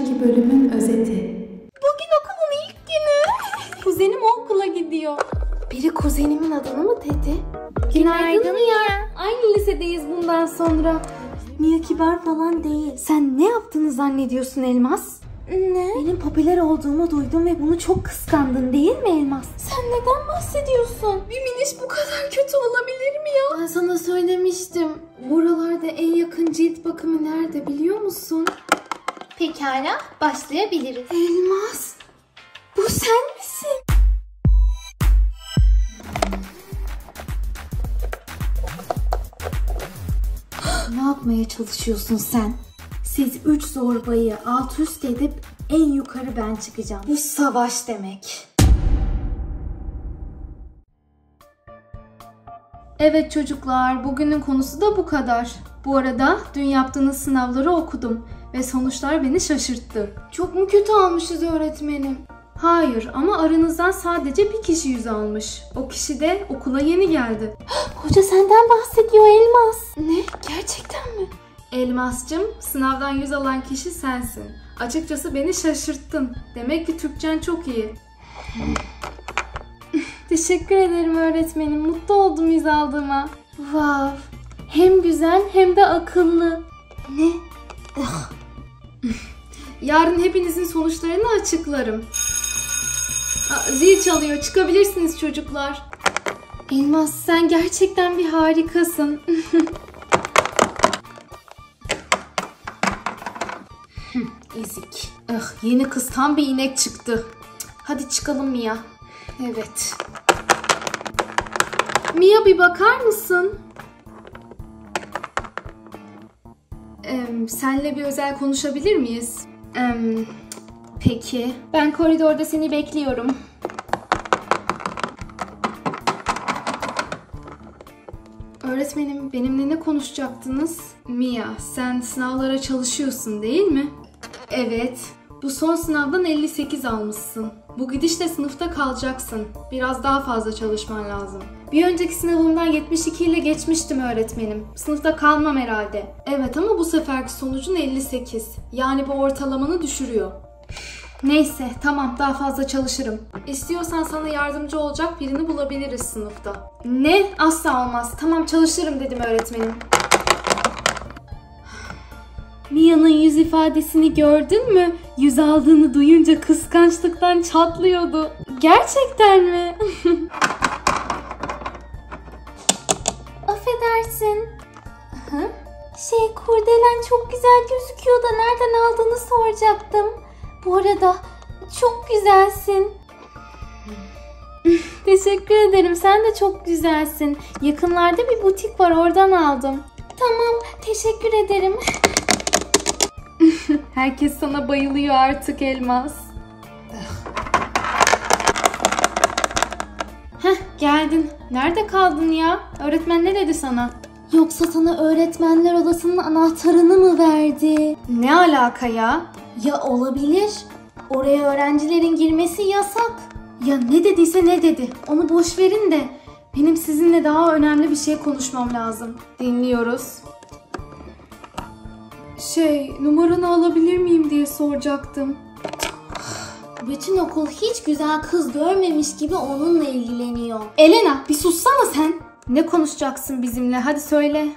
sonraki bölümün özeti. Bugün okulun ilk günü. Kuzenim okula gidiyor. Biri kuzenimin adını mı dedi? Günaydın Mia. Aynı lisedeyiz bundan sonra. Mia kibar falan değil. Sen ne yaptığını zannediyorsun Elmas? Ne? Benim popüler olduğumu duydum ve bunu çok kıskandın değil mi Elmas? Sen neden bahsediyorsun? Bir miniş bu kadar kötü olabilir mi ya? Ben sana söylemiştim. Buralarda en yakın cilt bakımı nerede biliyor musun? Pekala, başlayabiliriz. Elmas, bu sen misin? Ne yapmaya çalışıyorsun sen? Siz 3 zorbayı alt üst edip en yukarı ben çıkacağım. Bu savaş demek. Evet çocuklar, bugünün konusu da bu kadar. Bu arada dün yaptığınız sınavları okudum ve sonuçlar beni şaşırttı. Çok mu kötü almışız öğretmenim? Hayır ama aranızdan sadece bir kişi 100 almış. O kişi de okula yeni geldi. Hoca senden bahsediyor Elmas. Ne? Gerçekten mi? Elmas'cığım, sınavdan 100 alan kişi sensin. Açıkçası beni şaşırttın. Demek ki Türkçen çok iyi. Teşekkür ederim öğretmenim. Mutlu oldum 100 aldığıma. Wow. Hem güzel hem de akıllı. Ne? Yarın hepinizin sonuçlarını açıklarım. Zil çalıyor. Çıkabilirsiniz çocuklar. Elmas, sen gerçekten bir harikasın. Ezik. Yeni kız tam bir inek çıktı. Hadi çıkalım Mia. Evet. Mia bir bakar mısın? Senle bir özel konuşabilir miyiz? Peki. Ben koridorda seni bekliyorum. Öğretmenim, benimle ne konuşacaktınız? Mia, sen sınavlara çalışıyorsun değil mi? Evet. Bu son sınavdan 58 almışsın. Bu gidişle sınıfta kalacaksın. Biraz daha fazla çalışman lazım. Bir önceki sınavımdan 72 ile geçmiştim öğretmenim. Sınıfta kalmam herhalde. Evet ama bu seferki sonucun 58. Yani bu ortalamanı düşürüyor. Neyse tamam, daha fazla çalışırım. İstiyorsan sana yardımcı olacak birini bulabiliriz sınıfta. Ne? Asla olmaz. Tamam çalışırım dedim öğretmenim. Mia'nın yüz ifadesini gördün mü? 100 aldığını duyunca kıskançlıktan çatlıyordu. Gerçekten mi? Affedersin. Kurdelen çok güzel gözüküyor da nereden aldığını soracaktım. Bu arada çok güzelsin. Teşekkür ederim. Sen de çok güzelsin. Yakınlarda bir butik var, oradan aldım. Tamam, teşekkür ederim. Herkes sana bayılıyor artık Elmas. Geldin. Nerede kaldın ya? Öğretmen ne dedi sana? Yoksa sana öğretmenler odasının anahtarını mı verdi? Ne alaka ya? Ya olabilir. Oraya öğrencilerin girmesi yasak. Ya ne dediyse ne dedi. Onu boş verin de benim sizinle daha önemli bir şey konuşmam lazım. Dinliyoruz. Numaranı alabilir miyim diye soracaktım. Bütün okul hiç güzel kız görmemiş gibi onunla ilgileniyor. Elena, bir sussana sen. Ne konuşacaksın bizimle? Hadi söyle.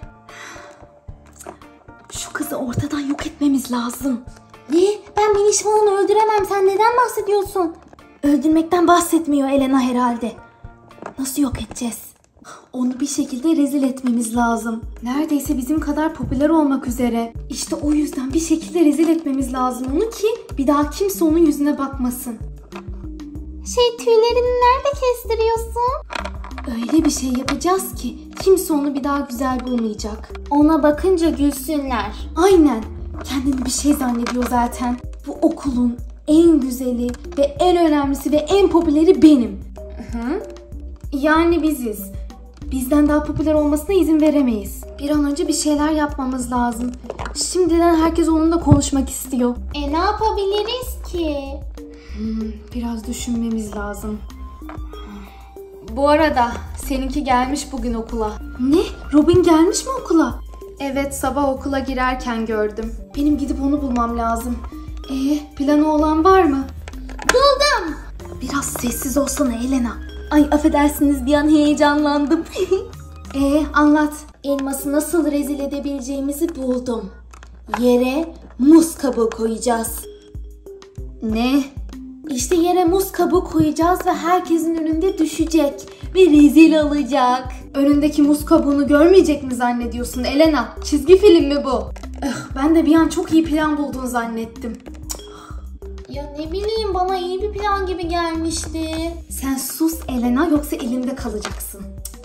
Şu kızı ortadan yok etmemiz lazım. Ne? Ben Miniş falan öldüremem. Sen neden bahsediyorsun? Öldürmekten bahsetmiyor Elena herhalde. Nasıl yok edeceğiz? Onu bir şekilde rezil etmemiz lazım. Neredeyse bizim kadar popüler olmak üzere. İşte o yüzden bir şekilde rezil etmemiz lazım onu ki bir daha kimse onun yüzüne bakmasın. Tüylerini nerede kestiriyorsun? Öyle bir şey yapacağız ki kimse onu bir daha güzel bulmayacak. Ona bakınca gülsünler. Aynen. Kendini bir şey zannediyor zaten. Bu okulun en güzeli ve en önemlisi ve en popüleri benim. Yani biziz. Bizden daha popüler olmasına izin veremeyiz. Bir an önce bir şeyler yapmamız lazım. Şimdiden herkes onunla konuşmak istiyor. Ne yapabiliriz ki? Biraz düşünmemiz lazım. Bu arada seninki gelmiş bugün okula. Ne? Robin gelmiş mi okula? Evet, sabah okula girerken gördüm. Benim gidip onu bulmam lazım. Planı olan var mı? Buldum. Biraz sessiz olsana Elena. Ay affedersiniz bir an heyecanlandım. Anlat. Elması nasıl rezil edebileceğimizi buldum. Yere muz kabuğu koyacağız. Ne? İşte yere muz kabuğu koyacağız ve herkesin önünde düşecek ve rezil olacak. Önündeki muz kabuğunu görmeyecek mi zannediyorsun Elena? Çizgi film mi bu? Ben de bir an çok iyi plan buldun zannettim. Ya ne bileyim bana iyi bir plan gibi gelmişti. Sen sus Elena yoksa elimde kalacaksın.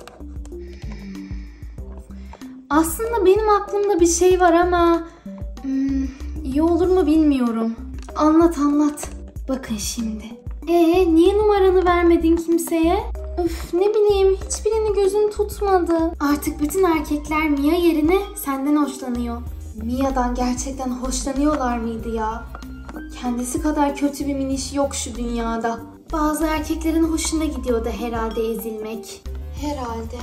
Aslında benim aklımda bir şey var ama iyi olur mu bilmiyorum. Anlat. Bakın şimdi. Niye numaranı vermedin kimseye? Ne bileyim hiçbirini gözün tutmadı. Artık bütün erkekler Mia yerine senden hoşlanıyor. Mia'dan gerçekten hoşlanıyorlar mıydı ya? Kendisi kadar kötü bir miniş yok şu dünyada. Bazı erkeklerin hoşuna gidiyor da herhalde ezilmek. Herhalde.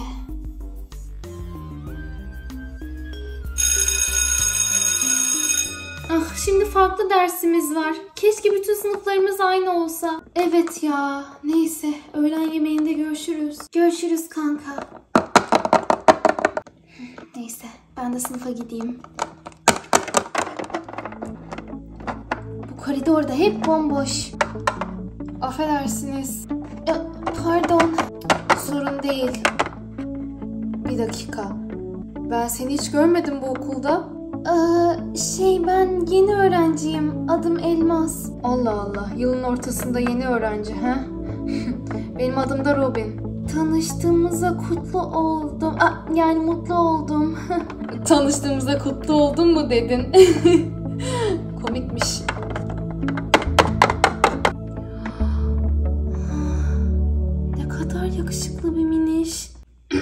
Şimdi farklı dersimiz var. Keşke bütün sınıflarımız aynı olsa. Evet ya. Neyse. Öğlen yemeğinde görüşürüz. Görüşürüz kanka. Neyse. Ben de sınıfa gideyim. Bu koridorda hep bomboş. Affedersiniz. Pardon. Sorun değil. Bir dakika. Ben seni hiç görmedim bu okulda. Ben yeni öğrenciyim. Adım Elmas. Allah Allah. Yılın ortasında yeni öğrenci ha? Benim adım da Robin. Tanıştığımıza kutlu oldum. Yani mutlu oldum. Tanıştığımıza kutlu oldun mu dedin? Komikmiş. Ne kadar yakışıklı bir miniş.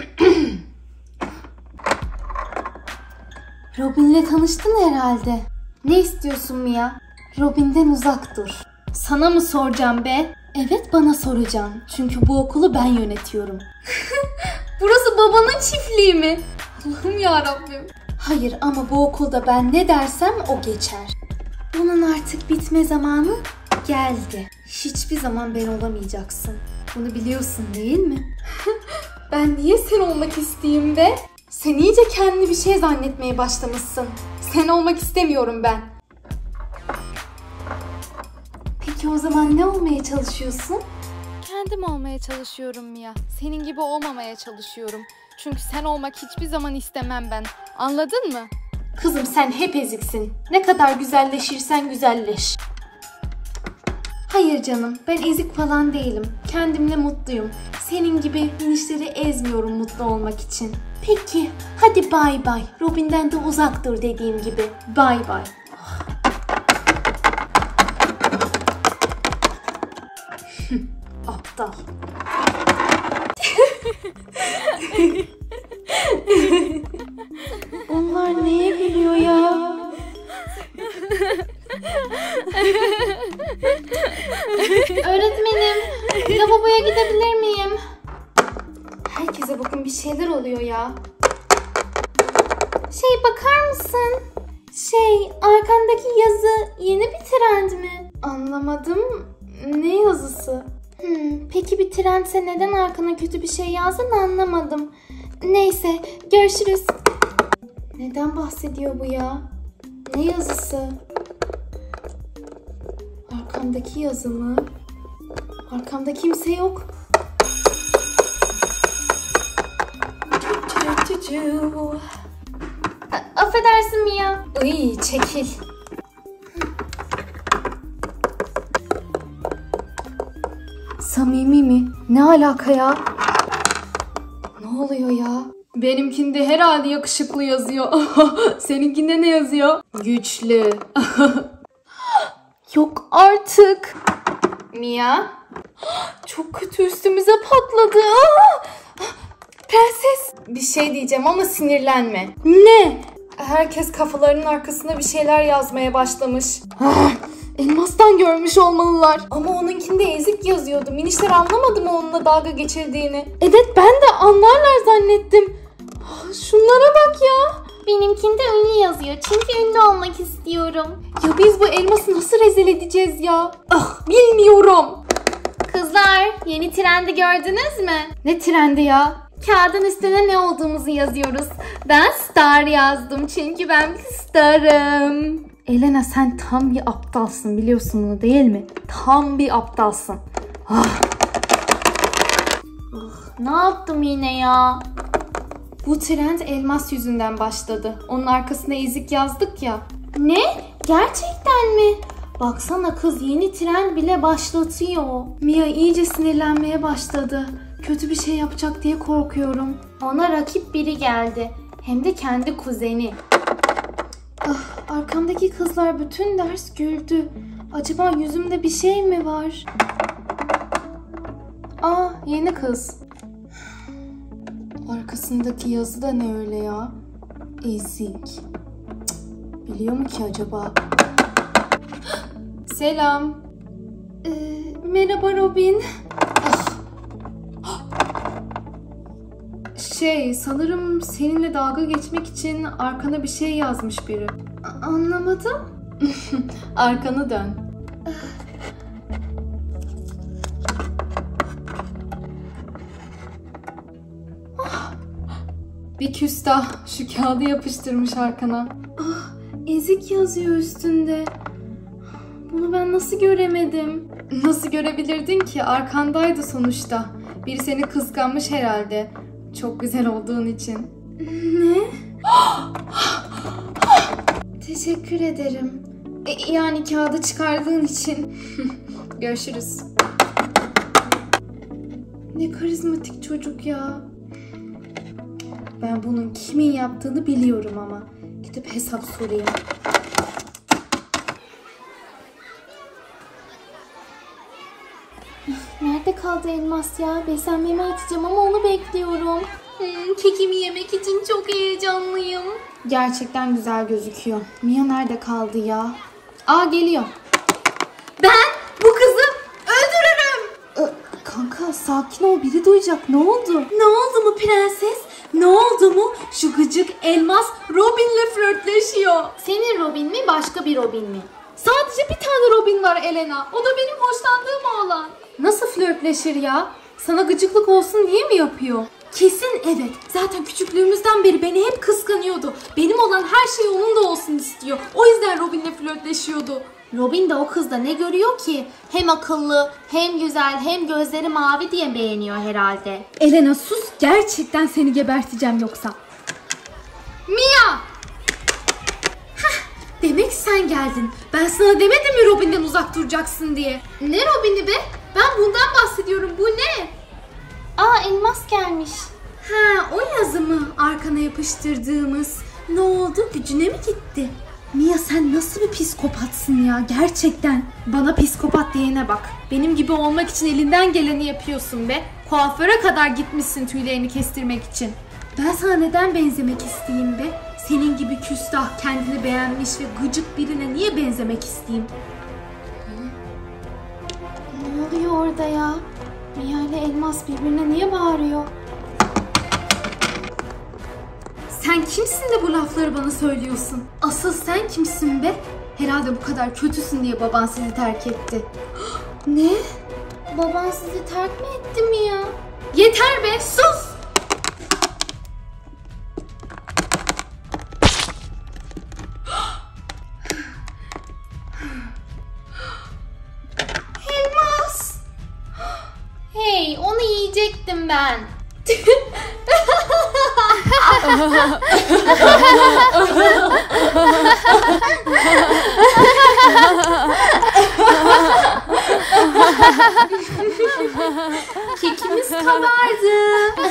Robin'le tanıştın herhalde. Ne istiyorsun Mia? Robin'den uzak dur. Sana mı soracağım be? Evet bana soracağım. Çünkü bu okulu ben yönetiyorum. Burası babanın çiftliği mi? Allah'ım yarabbim. Hayır ama bu okulda ben ne dersem o geçer. Bunun artık bitme zamanı geldi. Hiçbir zaman ben olamayacaksın. Bunu biliyorsun değil mi? Ben niye sen olmak isteyeyim be? Sen iyice kendini bir şey zannetmeye başlamışsın. Sen olmak istemiyorum ben. Peki o zaman ne olmaya çalışıyorsun? Kendim olmaya çalışıyorum Mia. Senin gibi olmamaya çalışıyorum. Çünkü sen olmak hiçbir zaman istemem ben. Anladın mı? Kızım sen hep eziksin. Ne kadar güzelleşirsen güzelleş. Hayır canım, ben ezik falan değilim. Kendimle mutluyum. Senin gibi minişleri ezmiyorum mutlu olmak için. Peki, hadi bay bay. Robin'den de uzak dur dediğim gibi. Bay bay. Aptal. Onlar neye gülüyor ya? Öğretmenim, lavaboya gidebilir miyim? Herkese bakın bir şeyler oluyor ya. Bakar mısın? Arkandaki yazı yeni bir trend mi? Anlamadım. Ne yazısı? Peki bir trendse neden arkana kötü bir şey yazdın anlamadım. Neyse, görüşürüz. Neden bahsediyor bu ya? Ne yazısı? Arkamdaki yazı mı? Arkamda kimse yok. Affedersin Mia. Iy, çekil. Samimi mi? Ne alaka ya? Ne oluyor ya? Benimkinde herhalde yakışıklı yazıyor. Seninkinde ne yazıyor? Güçlü. Yok artık. Mia. Çok kötü üstümüze patladı. Prenses. Bir şey diyeceğim ama sinirlenme. Ne? Herkes kafalarının arkasına bir şeyler yazmaya başlamış. Elmas'tan görmüş olmalılar. Ama onunkinde ezik yazıyordu. Minişler anlamadı mı onunla dalga geçirdiğini? Evet ben de anlarlar zannettim. Şunlara bak ya. Benimkinde ünlü yazıyor çünkü ünlü olmak istiyorum. Ya biz bu elması nasıl rezil edeceğiz ya? Ah, bilmiyorum. Kızlar, yeni trendi gördünüz mü? Ne trendi ya? Kağıdın üstüne ne olduğumuzu yazıyoruz. Ben star yazdım çünkü ben bir starım. Elena, sen tam bir aptalsın, biliyorsun bunu değil mi? Tam bir aptalsın. Ah. Ne yaptım yine ya? Bu trend elmas yüzünden başladı. Onun arkasına ezik yazdık ya. Ne? Gerçekten mi? Baksana kız, yeni trend bile başlatıyor. Mia iyice sinirlenmeye başladı. Kötü bir şey yapacak diye korkuyorum. Ona rakip biri geldi. Hem de kendi kuzeni. Ah, arkamdaki kızlar bütün ders güldü. Acaba yüzümde bir şey mi var? Aa, yeni kız. Arkasındaki yazı da ne öyle ya? Ezik. Cık, biliyor mu ki acaba? Selam. Merhaba Robin. Sanırım seninle dalga geçmek için arkana bir şey yazmış biri. Anlamadım. Arkanı dön. Bir küstah şu kağıdı yapıştırmış arkana. Ah, ezik yazıyor üstünde. Bunu ben nasıl göremedim? Nasıl görebilirdin ki? Arkandaydı sonuçta. Biri seni kıskanmış herhalde. Çok güzel olduğun için. Ne? Teşekkür ederim. Yani kağıdı çıkardığın için. Görüşürüz. Ne karizmatik çocuk ya. Ben bunun kimin yaptığını biliyorum ama. Gidip hesap sorayım. Nerede kaldı elmas ya? Beslenmeme gideceğim ama onu bekliyorum. Kekimi yemek için çok heyecanlıyım. Gerçekten güzel gözüküyor. Mia nerede kaldı ya? Aa, geliyor. Ben bu kızı öldürürüm. Kanka sakin ol, biri duyacak. Ne oldu? Ne oldu mu prenses? Ne oldu mu? Şu gıcık elmas Robin'le flörtleşiyor. Senin Robin mi, başka bir Robin mi? Sadece bir tane Robin var Elena. O da benim hoşlandığım oğlan. Nasıl flörtleşir ya? Sana gıcıklık olsun diye mi yapıyor? Kesin evet. Zaten küçüklüğümüzden beri beni hep kıskanıyordu. Benim olan her şey onun da olsun istiyor. O yüzden Robin'le flörtleşiyordu. Robin de o kızda ne görüyor ki? Hem akıllı, hem güzel, hem gözleri mavi diye beğeniyor herhalde. Elena sus. Gerçekten seni geberteceğim yoksa. Mia! Demek sen geldin. Ben sana demedim mi Robin'den uzak duracaksın diye? Ne Robin'i be? Ben bundan bahsediyorum. Bu ne? Aa, elmas gelmiş. Ha, o yazı mı arkana yapıştırdığımız? Ne oldu? Gücüne mi gitti? Mia, sen nasıl bir psikopatsın ya gerçekten. Bana psikopat diyene bak. Benim gibi olmak için elinden geleni yapıyorsun be. Kuaföre kadar gitmişsin tüylerini kestirmek için. Ben sana neden benzemek isteyeyim be? Senin gibi küstah, kendini beğenmiş ve gıcık birine niye benzemek isteyeyim? Ne oluyor orada ya? Mia ile elmas birbirine niye bağırıyor? Sen kimsin de bu lafları bana söylüyorsun? Asıl sen kimsin be? Herhalde bu kadar kötüsün diye baban sizi terk etti. Ne? Baban sizi terk mi etti mi ya? Yeter be, sus! Elmas! Hey, onu yiyecektim ben. Kekimiz kabardı.